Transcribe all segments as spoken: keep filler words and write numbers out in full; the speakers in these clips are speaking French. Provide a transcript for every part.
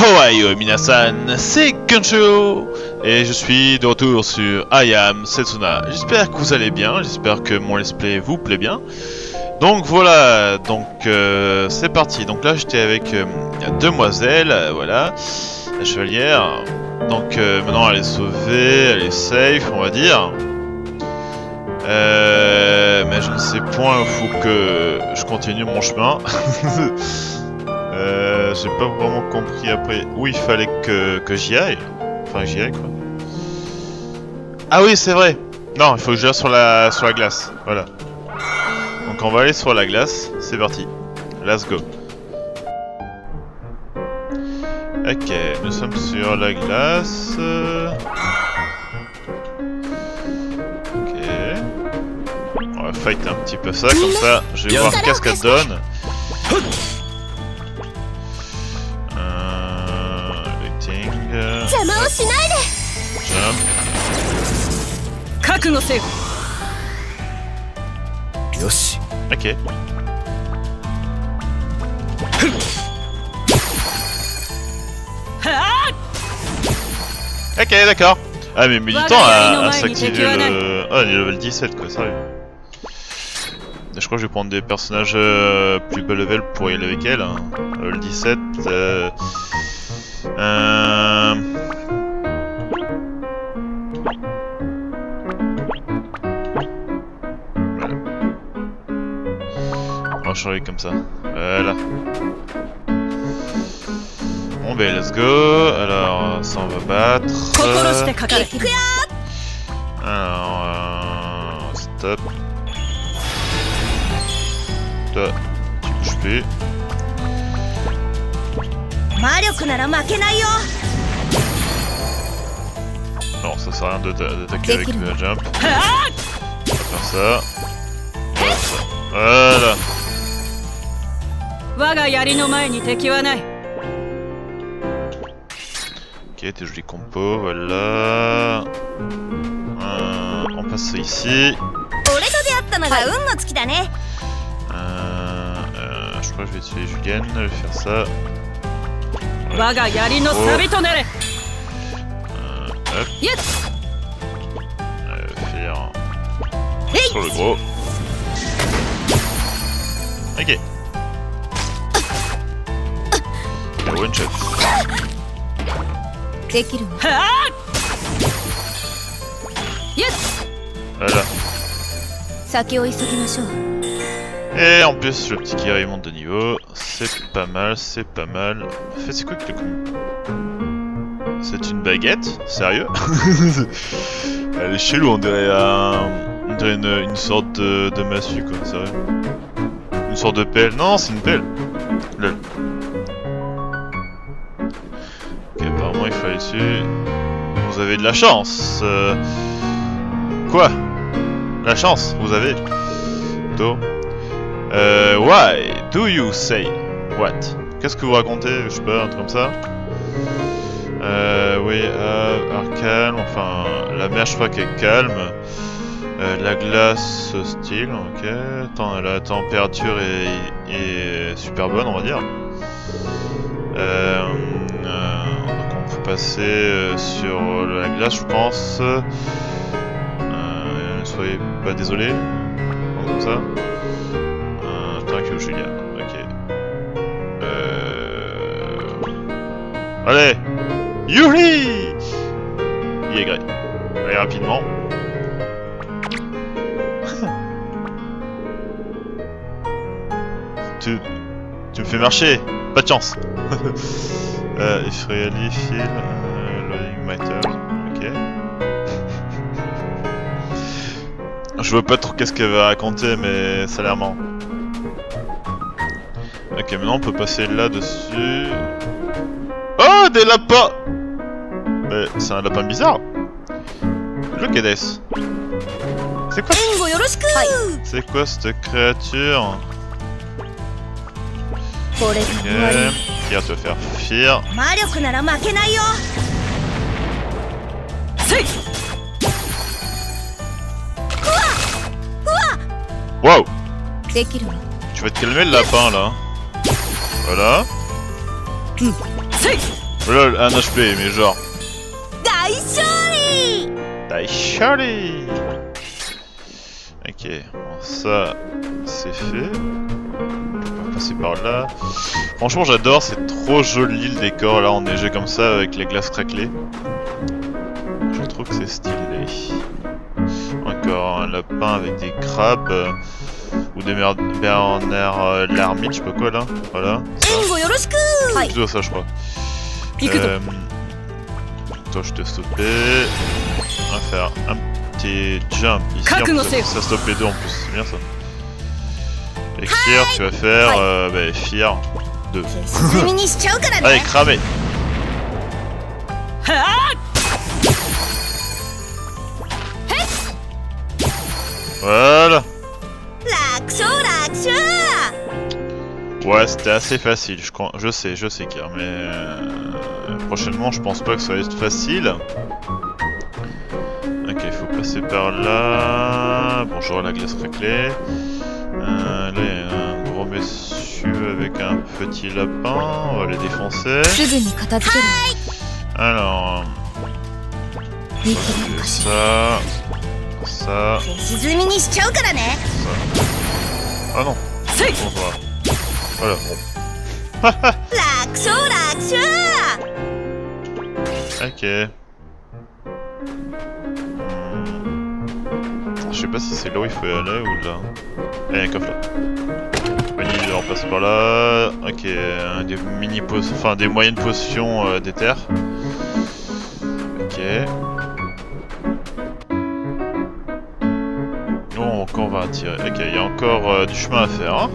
Ohayo minasan, c'est Kuncho et je suis de retour sur I Am Setsuna. J'espère que vous allez bien, j'espère que mon let's play vous plaît bien. Donc voilà, donc euh, c'est parti. Donc là j'étais avec euh, demoiselle, euh, voilà, la chevalière. Donc euh, maintenant elle est sauvée, elle est safe on va dire. Euh, mais je ne sais point, il faut que je continue mon chemin. Euh, j'ai pas vraiment compris après où il fallait que, que j'y aille. Enfin que j'y aille quoi. Ah oui c'est vrai. Non il faut que j'aille sur la, sur la glace. Voilà. Donc on va aller sur la glace. C'est parti. Let's go. Ok, nous sommes sur la glace. Ok. On va fight un petit peu ça comme ça. Je vais voir qu'est-ce qu'elle donne. Jump. Ok. Ok, d'accord. Ah mais militant à, à s'activer le... Ah, il est level dix-sept quoi, sérieux. Je crois que je vais prendre des personnages euh, plus bas level pour y aller avec elle. Hein. Level dix-sept... Euh... Euh... Voilà. On va changer comme ça. Voilà. Bon ben let's go. Alors ça on va battre. Alors euh... stop. Toi, tu bouges plus. Non, ça sert à rien d'attaquer avec le jump. On va faire ça. Voilà. Ça. Voilà. Ok, tes jolis compos, voilà. Euh, on passe ça ici. Euh, euh, je crois que je vais tuer Julien, je vais faire ça. Ouais. Oh. Euh, hop. Euh, faire sur le gros. Ok. Et one shot. Voilà. Et en plus le petit guerrier monte de niveau, c'est pas mal, c'est pas mal. En fait c'est quoi que le con? C'est une baguette? Sérieux? Elle est chelou, on dirait, un... on dirait une, une sorte de, de massue quoi, sérieux. Une sorte de pelle, non c'est une pelle. Lol. Ok apparemment il faut aller dessus. Vous avez de la chance. Euh... Quoi? La chance, vous avez. Do. Euh, why do you say what? Qu'est-ce que vous racontez? Je sais pas, un truc comme ça. Euh, oui, euh, calme, enfin, la mer je crois qu'elle est calme. Euh, la glace hostile, ok. Attends, la température est, est super bonne, on va dire. Euh, euh, donc on peut passer euh, sur la glace, je pense. Euh, soyez pas désolé, comme ça. Julia, ok. Euh... Allez, Yuri. Y. Allez rapidement. tu, tu me fais marcher, pas de chance. euh, if really feel uh, loading my turn, ok. Je vois pas trop qu'est-ce qu'elle va raconter, mais ça a l'air marrant. Ok, maintenant on peut passer là-dessus. Oh, des lapins! Mais c'est un lapin bizarre. Look at this. C'est quoi? C'est quoi cette créature? Ok, Kira te faire fuir. Wow! Tu vas te calmer le lapin là. Voilà. Lol, un H P, mais genre. Daishori. Daishori. Ok, bon, ça, c'est fait. On va passer par là. Franchement, j'adore, c'est trop joli le décor là, enneigé comme ça, avec les glaces craquelées. Je trouve que c'est stylé. Encore un lapin avec des crabes. Euh, ou des Bernard euh, l'ermite, je sais pas quoi là. Voilà. C'est plutôt ça, je crois. Euh, toi, je t'ai stoppé. On va faire un petit jump ici. En plus, ça stoppe les deux en plus, c'est bien ça. Et Fear, tu vas faire. Euh, bah, Fear deux. Allez, cramé! Voilà! Ouais, c'était assez facile, je, crois, je sais, je sais Kier, mais euh, prochainement je pense pas que ça va être facile. Ok, il faut passer par là. Bonjour la glace craquelée. Euh, là il y a un gros monsieur avec un petit lapin, on va les défoncer. Alors... Ça... Ça... Ça... Ah non. Bon, voilà. Voilà, bon. Ok. Hmm. Je sais pas si c'est là où il faut y aller ou là. Il y a un coffre là. Vanille, on passe par là. Ok, euh, des mini potions, enfin des moyennes potions euh, d'éther. Ok. Donc on va tirer. Ok, il y a encore euh, du chemin à faire. Hein.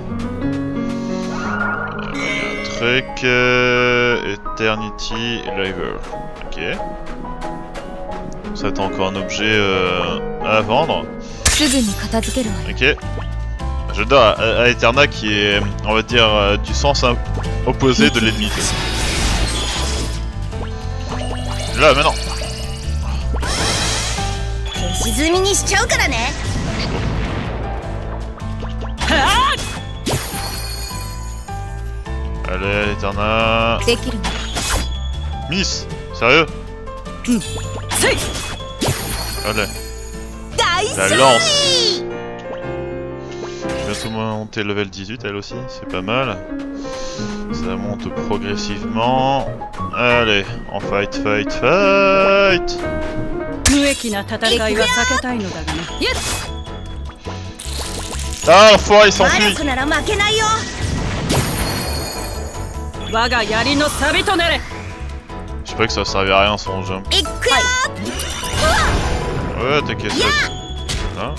Truc euh, Eternity Liver. Ok. Ça t'as encore un objet euh, à vendre. Ok. J'adore à, à Eterna qui est, on va dire, euh, du sens opposé de l'ennemi. Là, maintenant. Allez, Eterna. Miss, sérieux? Allez. La lance. Bientôt monter level dix-huit, elle aussi, c'est pas mal. Ça monte progressivement. Allez, on fight, fight, fight. Ah, l'enfoiré, il s'enfuit. Je sais pas que ça servait à rien son jump. Ouais, t'inquiète. Hein?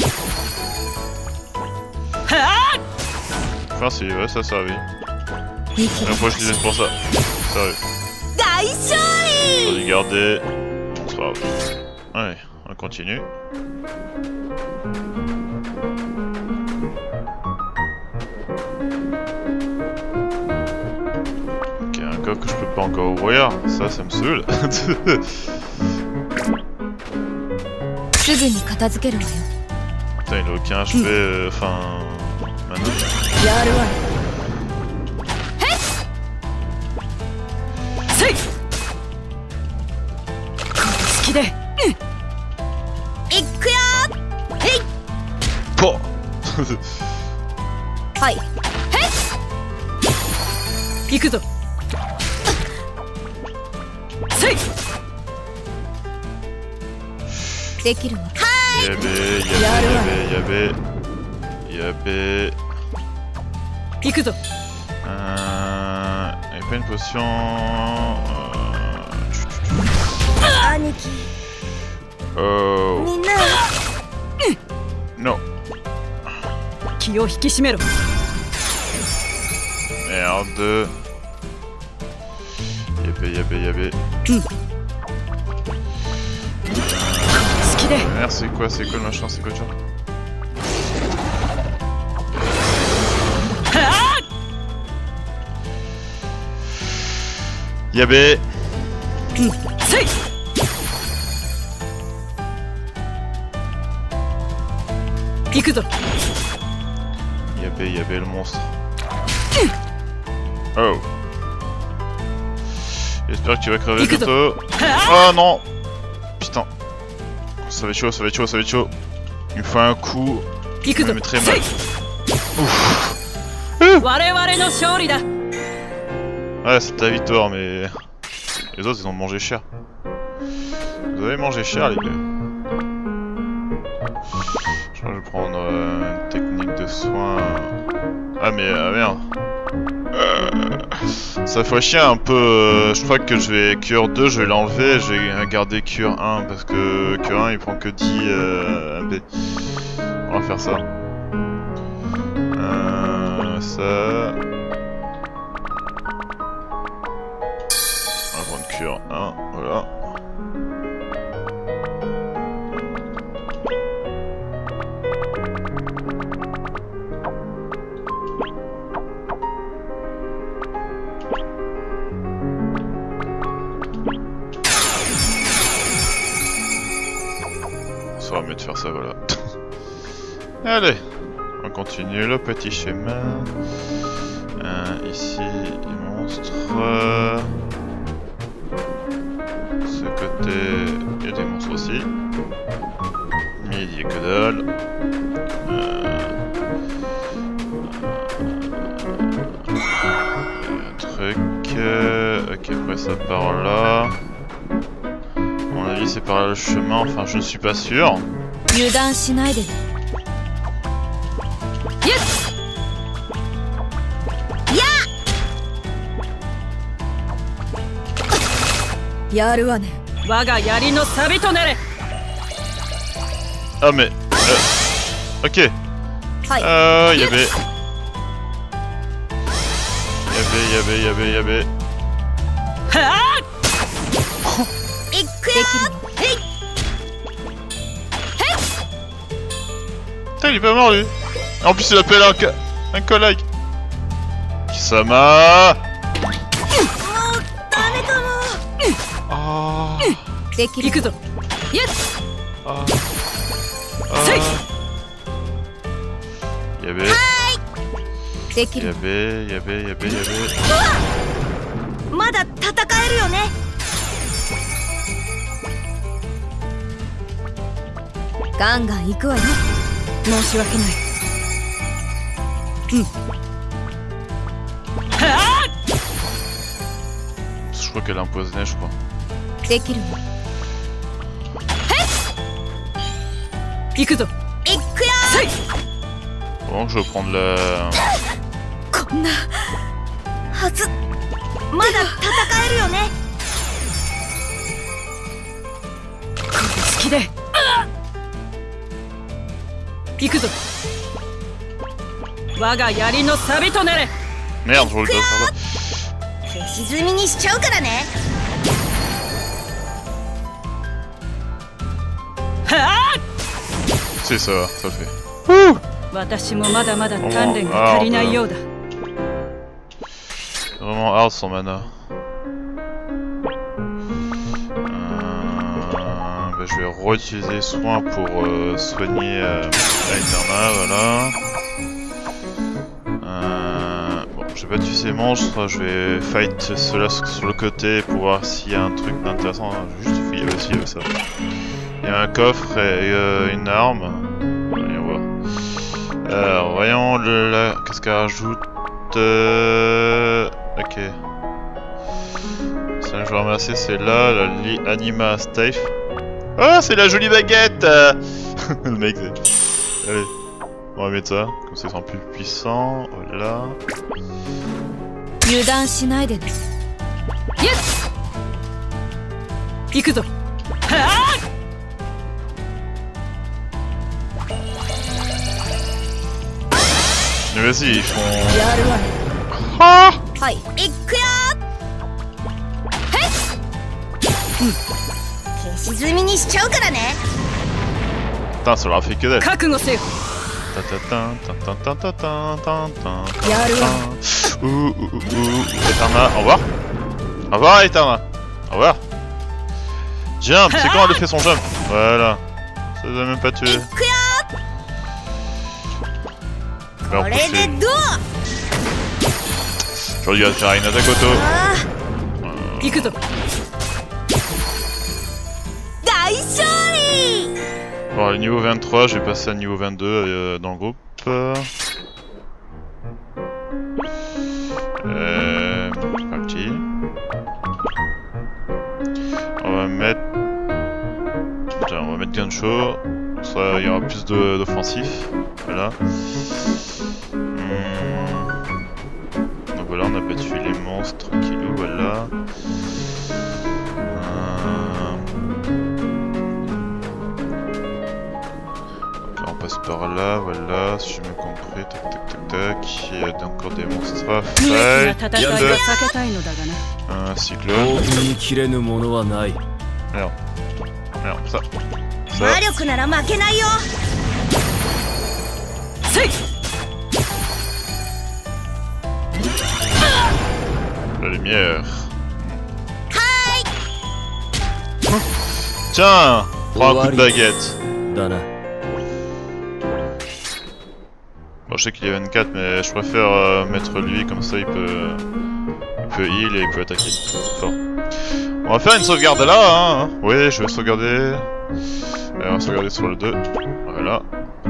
Enfin si, ouais, ça servait. La fois je disais pour ça. Sérieux. Faut les garder. Bon, c'est pas grave. Allez, on continue. Ok, un coq que je peux pas encore ouvrir. Ça, ça me saoule. Putain, il a aucun H P, euh, enfin... Maintenant. Po. Yabé, yabé, yabé, yabé. Euh... Il n'y a pas une potion... Euh... Oh... Non. Merde. Yabé, yabé, yabé. Merde, c'est quoi, c'est quoi le machin, c'est quoi le genre? Yabé. Yabé, yabé le monstre. Oh. J'espère que tu vas crever bientôt. Oh non. Putain. Ça va être chaud, ça va être chaud, ça va être chaud. Il me faut un coup. Je me mettrai mal. Ouf. Ouais, c'est ta victoire, mais... Les autres, ils ont mangé cher. Vous avez mangé cher, les gars. Je crois que je vais prendre euh, une technique de soin. Ah, mais ah, merde. Euh, ça fait chier un peu. Euh, je crois que je vais cure deux, je vais l'enlever. Je vais garder cure un parce que cure un il prend que dix euh, M P. On va faire ça. Euh, ça. On va prendre cure un, voilà. Ça va mieux de faire ça, voilà. Allez, on continue le petit chemin. Euh, ici, les monstres. Ce côté, il y a des monstres aussi. Midi et que dalle. Euh... Un truc. Euh... Ok, après ça part là. À mon avis, c'est par là le chemin, enfin, je ne suis pas sûr. Ah mais... Euh, ok. Euh... Y'avait... Y'avait, y'avait, y'avait, y'avait... Putain, il est pas mort lui. En plus il appelle un, un collègue. Kisama. Oh. Oh. Oh. Y'avait... Y'avait, y'avait, y'avait, y'avait... Je crois qu'elle a empoisonné, je crois. Bon, je vais prendre le... Merde, je roule pas. C'est ça, ça le fait. Ouh. Vraiment hard son mana. Euh, bah, je vais réutiliser soin pour euh, soigner euh, Aetherna, voilà. Euh, bon, je vais pas tuer ces monstres, je vais fight ceux-là sur le côté pour voir s'il y a un truc d'intéressant. Juste fouiller aussi, il y avait ça. Il y a un coffre et euh, une arme. Voyons voir. Alors, voyons le, la... qu'est-ce qu'elle rajoute. Euh... Ok. Ça que je vais ramasser, c'est là, la li Anima Staff. Oh, c'est la jolie baguette. Le mec, c'est... Allez, on va mettre ça, comme ça ils sont plus puissants. Voilà. Mais vas-y, ils font... Ah! Putain, ça leur a fait que dalle. Ouh, ouh, ouh, ouh. Aetherna, au revoir. Au revoir, Aetherna. Au revoir. Jump, c'est quand elle fait son jump. Voilà. Ça doit même pas tuer. Alors, j'aurais dû faire une attaque auto. 行くぞ。大勝利。 Bon, le niveau vingt-trois, je vais passer à niveau vingt-deux euh, dans le groupe. Euh, parti. On va mettre... Tiens, on va mettre Gansho. Ça, il y aura plus d'offensif. Voilà. Hum. Donc voilà, on a battu les monstres, tranquillou, voilà. Par là, voilà, si j'ai bien compris, tac tac tac tac, il y a encore des monstres à fight, un cyclone, merde, merde, ça, ça, la lumière, tiens, prends un coup de baguette. Bon, je sais qu'il est vingt-quatre, mais je préfère euh, mettre lui, comme ça il peut, il peut heal et il peut attaquer. Fort. On va faire une sauvegarde là, hein. Oui, je vais sauvegarder. Et on va sauvegarder sur le deux. Voilà.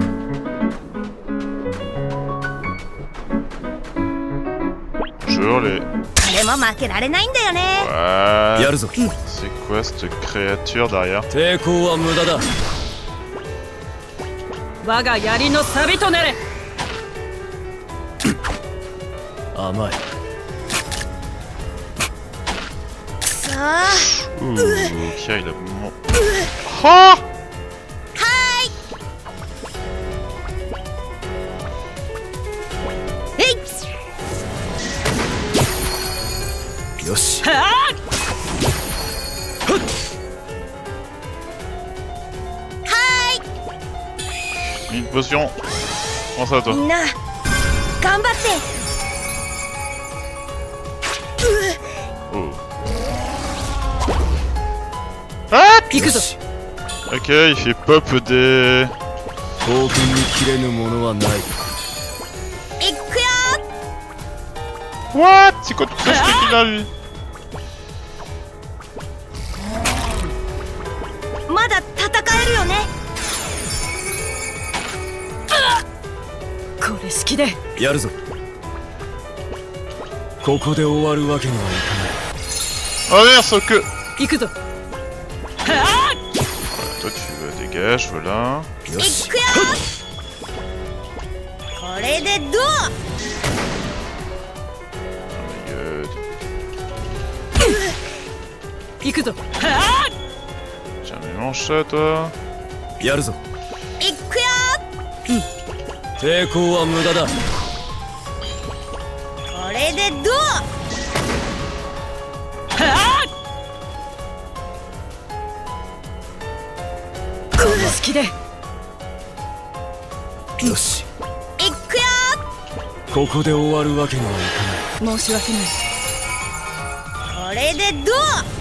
Bonjour les... Ouais. C'est quoi cette créature derrière? Ouh, Kia il a mon... Oh! Yoshi. Une potion. Prends ça toi. Oh. Ah! Ok, il fait pop des... What? C'est quoi tout ça qu'il a lui? Oh merde, sauf que... Toi tu veux dégage, voilà. Tiens, mais mange ça, toi. Yoshi. ここで終わるわけにはいかない。 申し訳ない。 これでどう？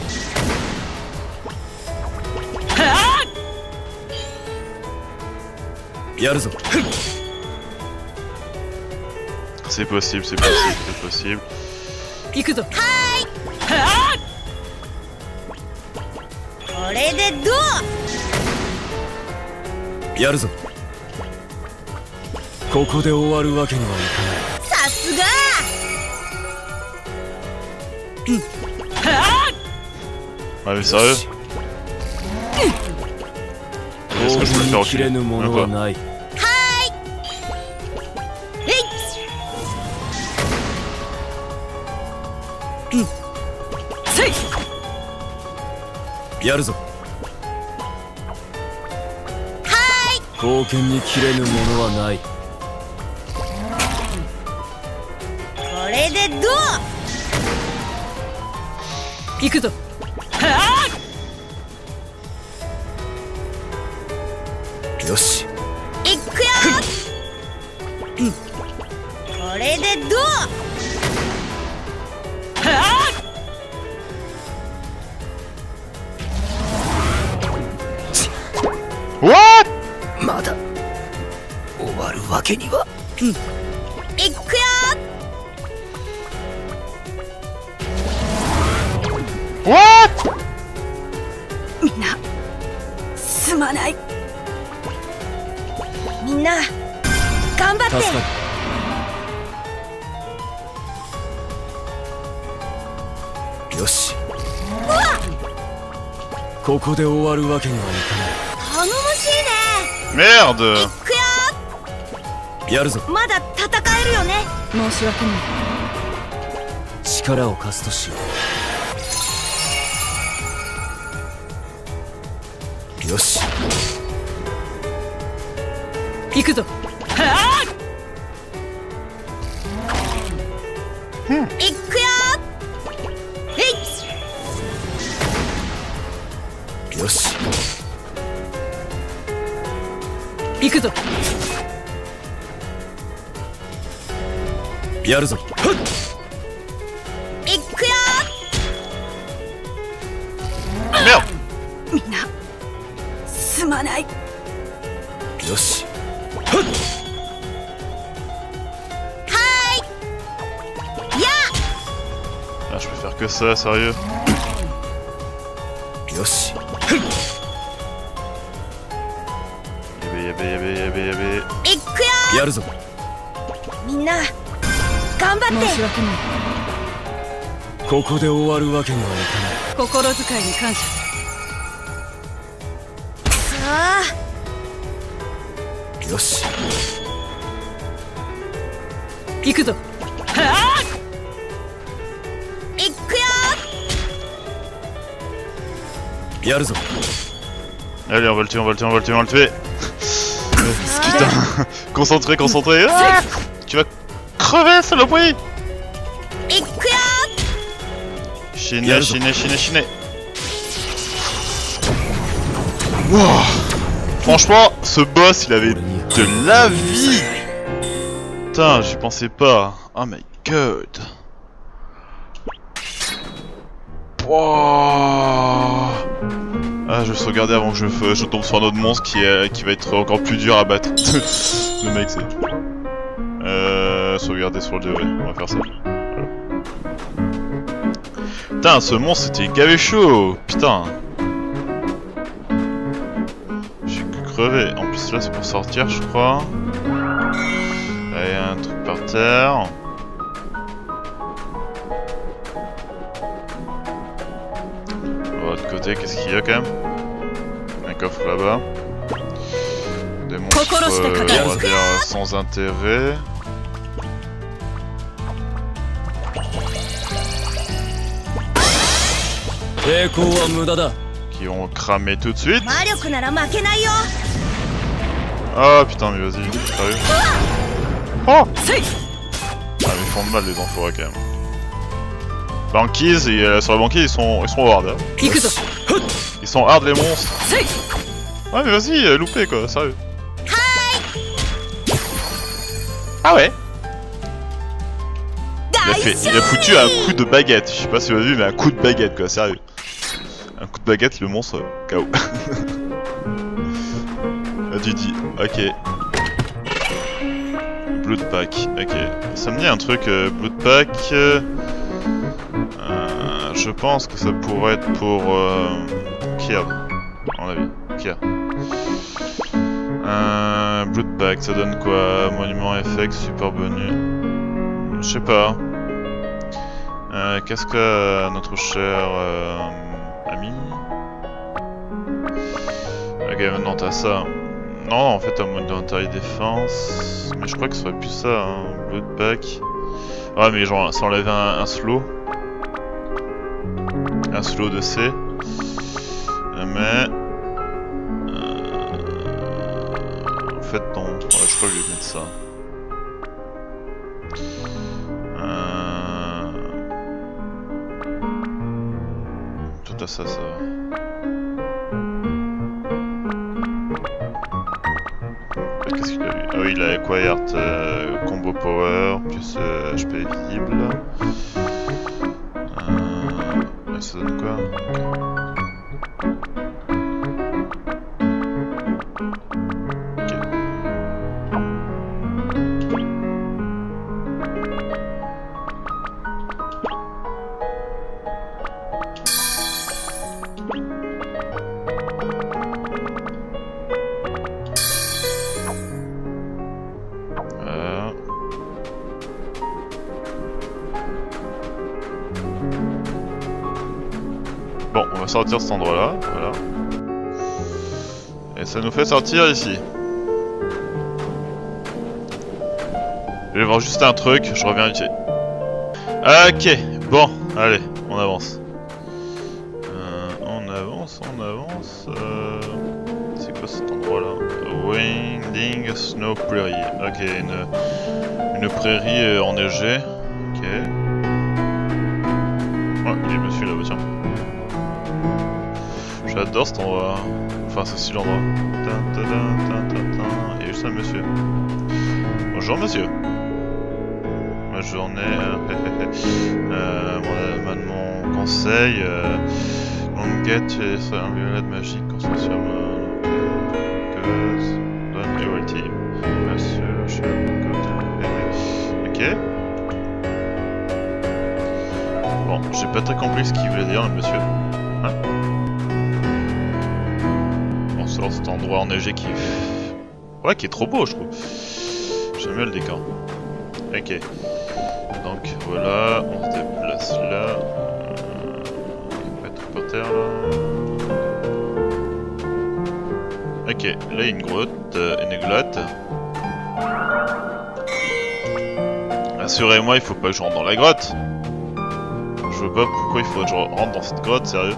C'est possible, c'est possible, c'est possible. Ah mais sérieux? Est-ce que je peux le faire reculer? Même pas. Yoshi. What? まだ終わるわけには。 いくよ。 What? みんなすまない。みんな頑張って。 助かる。よし。ここで終わるわけにはいか頼もしいね。 Merde! いくよ。 やるぞ。 まだ戦えるよね。申し訳ない。 力を貸すとしよう。よし。 行くぞ。はあ。行くよ。えい。 よし。 行くぞ。 やるぞ。 行くよ。 Merde! みんなすまない。 よし。 Ah, je peux faire que ça, sérieux. よし。 やべやべやべやべやべ。 行くよ。 やるぞ。 みんな頑張って。申し訳ない。 ここで終わるわけにはいかない。 心遣いに感謝。さあ。 よし。 行くぞ。はあ。行くよ。 やるぞ。 Allez, on va le tuer, on va le tuer, on va le tuer, on va le tuer. Putain, concentré, concentré. Ah, tu vas crever, saloperie. 行くよ。 Chiner, chiner, chiner, chiner. Wow. Franchement, ce boss, il avait de la vie. Putain, j'y pensais pas. Oh my god. Wow. Ah, je vais sauvegarder avant que je, je tombe sur un autre monstre qui, est, qui va être encore plus dur à battre. Le mec, c'est... Euh... Sauvegarder sur le degré, on va faire ça. Voilà. Putain, ce monstre, c'était gavé chaud. Putain. J'ai crevé. En plus, là, c'est pour sortir, je crois. Là, il y a un truc par terre. De l'autre côté, qu'est-ce qu'il y a quand même? Un coffre là-bas. Des monstres, euh, on va dire, sans intérêt. Qui vont cramer tout de suite. Ah putain, mais vas-y, sérieux. Oh! Ah, mais ils font mal les enfoirés quand même. Banquise, et euh, sur la banquise ils sont, ils sont hard. Hein. Ils sont hard les monstres. Ouais mais vas-y, euh, loupé quoi, sérieux. Ah ouais. Il a, fait, il a foutu un coup de baguette, je sais pas si vous avez vu mais un coup de baguette quoi, sérieux. Un coup de baguette, le monstre, euh, K O. Ah, du dit, ok. Blood Pack, ok. Ça me dit un truc, euh, Blood Pack. Euh, euh, je pense que ça pourrait être pour euh, Kier, à mon avis. Kier. Euh, Blood Pack, ça donne quoi? Monument F X, super bonus. Je sais pas. Euh, Qu'est-ce que notre cher euh, ami? Ok, maintenant t'as ça. Non, en fait, t'as mode d'inventaire défense. Mais je crois que ce serait plus ça, hein. Blood Pack. Ouais, mais genre, ça enlève un, un slow. Un slow de C. Mais. Euh... En fait, non. Ouais, je crois que je vais mettre ça. Euh... Tout à ça, ça va. Qu'est-ce qu'il a eu? Ah oui, il a acquired euh, combo power plus euh, H P visible. Euh... Ça donne quoi? Ok. sortir cet endroit-là, voilà. Et ça nous fait sortir ici. Je vais voir juste un truc, je reviens ici. Ok, bon, allez, on avance. Euh, on avance, on avance. Euh... C'est quoi cet endroit-là? Winding Snow Prairie. Ok, une, une prairie euh, enneigée. Ok. Oh, il y a monsieur là-bas, tiens. J'adore cet endroit. Enfin, c'est si l'endroit. Il y a juste un monsieur. Bonjour monsieur. Ma journée. euh, mon, mon conseil. Euh, Longuette, c'est un violet magique construction. Donne duality. Monsieur, je suis ok. Bon, j'ai pas très compris ce qu'il voulait dire, le monsieur. Hein? On sort cet endroit enneigé qui. Ouais, qui est trop beau, je trouve. J'aime bien le décor. Ok. Donc voilà, on se déplace là. Il n'y a pas de truc par terre là. Ok, là il y a une grotte, euh, une glotte. Assurez-moi, il faut pas que je rentre dans la grotte. Je vois pas pourquoi il faut que je rentre dans cette grotte, sérieux.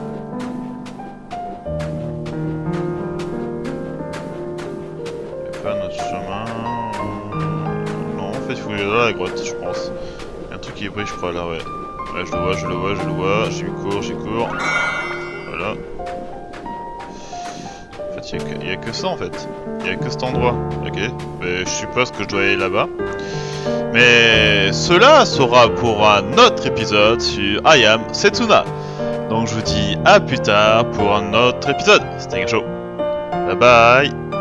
Y'a pas un autre chemin. Non, en fait il faut que j'aille dans la grotte, je pense. Y'a un truc qui brille, je crois là, ouais. Ouais, je le vois, je le vois, je le vois. J'y cours, j'y cours. Voilà. Il n'y a, a que ça en fait, il n'y a que cet endroit, ok, mais je suppose que je dois aller là-bas. Mais cela sera pour un autre épisode sur I Am Setsuna. Donc je vous dis à plus tard pour un autre épisode. C'était Gacho. Bye bye.